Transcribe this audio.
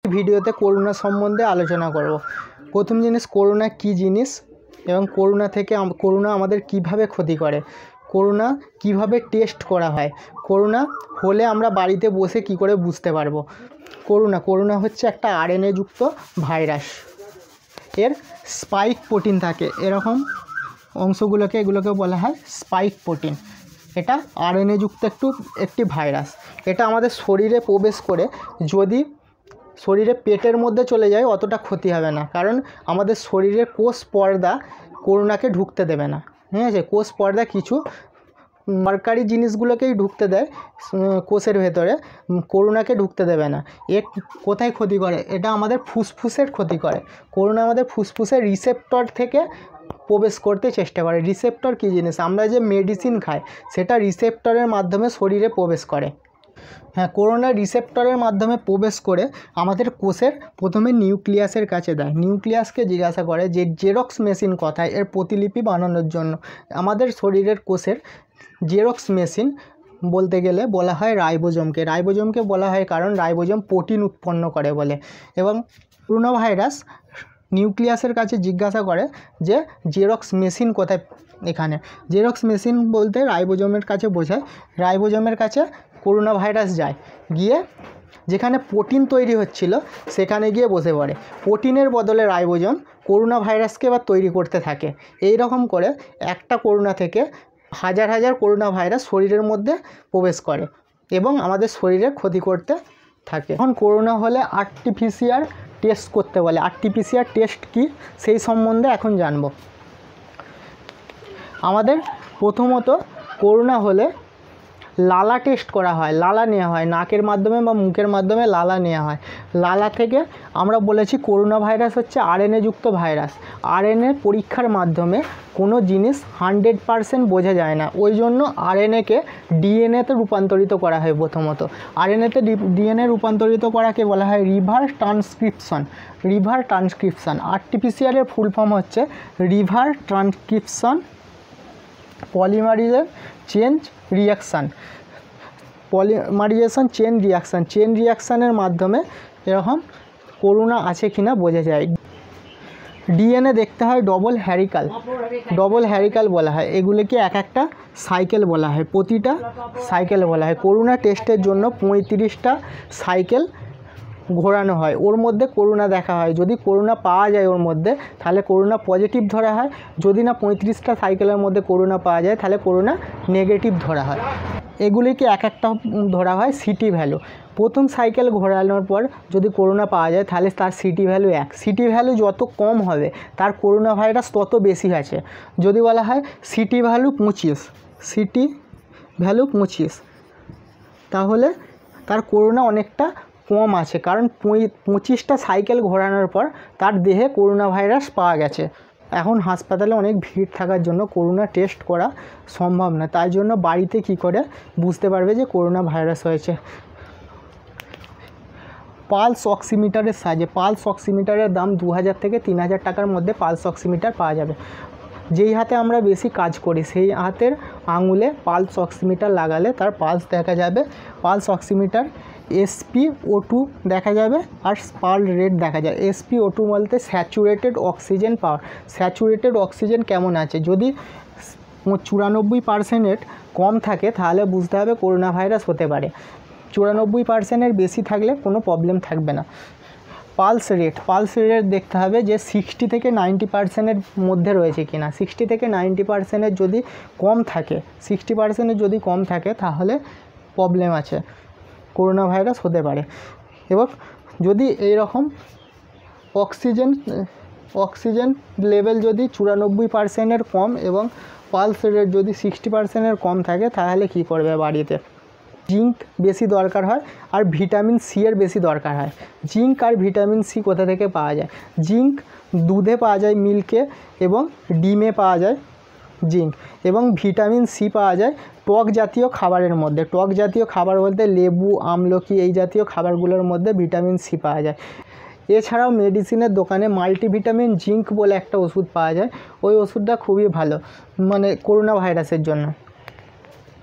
ভিডিওতে করোনা সম্বন্ধে আলোচনা করব। প্রথম জিনিস, করোনা কী জিনিস এবং করোনা আমাদের কিভাবে ক্ষতি করে, করোনা কিভাবে টেস্ট করা হয়, করোনা হলে আমরা বাড়িতে বসে কি করে বুঝতে পারবো। করোনা হচ্ছে একটা আরএনএ যুক্ত ভাইরাস। এর স্পাইক প্রোটিন থাকে, এরকম এগুলোকে বলা হয় স্পাইক প্রোটিন। এটা আরএনএ যুক্ত একটি ভাইরাস। এটা আমাদের শরীরে প্রবেশ করে যদি শরীরে পেটের মধ্যে চলে যায় অতটা ক্ষতি হবে না, কারণ আমাদের শরীরের কোষ পর্দা করোনাকে ঢুকতে দেবে না। ঠিক আছে, কোষ পর্দা কিছু দরকারি জিনিসগুলোকেই ঢুকতে দেয় কোষের ভেতরে, করোনাকে ঢুকতে দেবে না। এ কোথায় ক্ষতি করে? এটা আমাদের ফুসফুসের ক্ষতি করে। করোনা আমাদের ফুসফুসের রিসেপ্টর থেকে প্রবেশ করতে চেষ্টা করে। রিসেপ্টর কী জিনিস? আমরা যে মেডিসিন খাই সেটা রিসেপ্টরের মাধ্যমে শরীরে প্রবেশ করে। হ্যাঁ, করোনা রিসেপ্টরের মাধ্যমে প্রবেশ করে আমাদের কোষের প্রথমে নিউক্লিয়াসের কাছে দেয়। নিউক্লিয়াসকে জিজ্ঞাসা করে যে জেরক্স মেশিন কোথায়, এর প্রতিলিপি বানানোর জন্য। আমাদের শরীরের কোষের জেরক্স মেশিন বলতে গেলে বলা হয় রাইবোজোমকে বলা হয়, কারণ রাইবোজোম প্রোটিন উৎপন্ন করে বলে। এবং করোনা ভাইরাস নিউক্লিয়াসের কাছে জিজ্ঞাসা করে যে জেরক্স মেশিন কোথায়। এখানে জেরক্স মেশিন বলতে রাইবোজোমের কাছে বোঝায়। রাইবোজোমের কাছে করোনা ভাইরাস যায়, গিয়ে যেখানে প্রোটিন তৈরি হচ্ছিল সেখানে গিয়ে বসে পড়ে। প্রোটিনের বদলে রাইবোজোম করোনা ভাইরাসকে এবার তৈরি করতে থাকে। এই রকম করে একটা করোনা থেকে হাজার হাজার করোনা ভাইরাস শরীরের মধ্যে প্রবেশ করে এবং আমাদের শরীরের ক্ষতি করতে থাকে। এখন করোনা হলে আরটিপিসিআর টেস্ট করতে বলে। আরটিপিসিআর টেস্ট কি সেই সম্বন্ধে এখন জানব। আমাদের প্রথমত করোনা হলে লালা টেস্ট করা হয়, লালা নেওয়া হয়, নাকের মাধ্যমে বা মুখের মাধ্যমে লালা নেওয়া হয়। লালা থেকে আমরা বলেছি করোনা ভাইরাস হচ্ছে আরএনএ যুক্ত ভাইরাস। আরএনএ পরীক্ষার মাধ্যমে কোনো জিনিস 100% বোঝা যায় না, ওই জন্য আরএনএকে ডিএনএতে রূপান্তরিত করা হয়। প্রথমত আরএনএতে ডিএনএ রূপান্তরিত করাকে বলা হয় রিভার্স ট্রান্সক্রিপশন। আরটিপিসিআরের ফুল ফর্ম হচ্ছে রিভার্স ট্রান্সক্রিপশন পলিমারাইজেশন চেন রিয়াকশানের মাধ্যমে এরকম করোনা আছে কিনা বোঝা যায়। ডিএনএ দেখতে হয় ডবল হ্যারিকাল বলা হয়। এগুলিকে এক একটা সাইকেল বলা হয়, প্রতিটা সাইকেল বলা হয়। করোনা টেস্টের জন্য 35টা সাইকেল ঘোরানো হয়, ওর মধ্যে করোনা দেখা হয়। যদি করোনা পাওয়া যায় ওর মধ্যে, তাহলে করোনা পজিটিভ ধরা হয়। যদি না 35টা সাইকেলের মধ্যে করোনা পাওয়া যায়, তাহলে করোনা নেগেটিভ ধরা হয়। এগুলিকে এক একটা ধরা হয় সিটি ভ্যালু। প্রথম সাইকেল ঘোরানোর পর যদি করোনা পাওয়া যায়, তাহলে তার সিটি ভ্যালু 1। সিটি ভ্যালু যত কম হবে তার করোনা ভাইরাস তত বেশি আছে। যদি বলা হয় সিটি ভ্যালু 25, তাহলে তার করোনা অনেকটা কম আছে, কারণ 25টা সাইকেল ঘোরানোর পর তার দেহে করোনা ভাইরাস পাওয়া গেছে। এখন হাসপাতালে অনেক ভিড় থাকার জন্য করোনা টেস্ট করা সম্ভব না, তাই জন্য বাড়িতে কি করে বুঝতে পারবে যে করোনা ভাইরাস হয়েছে? পালস অক্সিমিটারের সাহায্যে। পালস অক্সিমিটারের দাম 2000 থেকে 3000 টাকার মধ্যে পালস অক্সিমিটার পাওয়া যাবে। যেই হাতে আমরা বেশি কাজ করি সেই হাতের আঙুলে পালস অক্সিমিটার লাগালে তার পালস দেখা যাবে। পালস অক্সিমিটার SpO2 দেখা যাবে আর স্পাল রেট দেখা যায়। SpO2 বলতে স্যাচুরেটেড অক্সিজেন পাওয়ার। স্যাচুরেটেড অক্সিজেন কেমন আছে? যদি 94% কম থাকে তাহলে বুঝতে হবে করোনা ভাইরাস হতে পারে। 94%-এর বেশি থাকলে কোনো প্রবলেম থাকবে না। পালস রেট দেখতে হবে যে 60 থেকে 90%-এর মধ্যে রয়েছে কিনা। 60 থেকে 90%-এর যদি কম থাকে, 60%-এর যদি কম থাকে তাহলে প্রবলেম আছে, করোনা ভাইরাস হতে পারে। এবং যদি এই রকম অক্সিজেন লেভেল যদি 94%-এর কম এবং পালস রেট যদি 60%-এর কম থাকে, তাহলে কি করবে? বাড়িতে জিঙ্ক বেশি দরকার হয় আর ভিটামিন সি এর বেশি দরকার হয়। জিঙ্ক আর ভিটামিন সি কোথা থেকে পাওয়া যায়? জিঙ্ক দুধে পাওয়া যায়, মিল্কে, এবং ডিমে পাওয়া যায় জিঙ্ক। এবং ভিটামিন সি পাওয়া যায় টক জাতীয় খাবারের মধ্যে। টক জাতীয় খাবার বলতে লেবু, আমলকি, এই জাতীয় খাবারগুলোর মধ্যে ভিটামিন সি পাওয়া যায়। এছাড়াও মেডিসিনের দোকানে মাল্টিভিটামিন জিঙ্ক বলে একটা ওষুধ পাওয়া যায়। ওই ওষুধটা খুবই ভালো, মানে করোনা ভাইরাসের জন্য।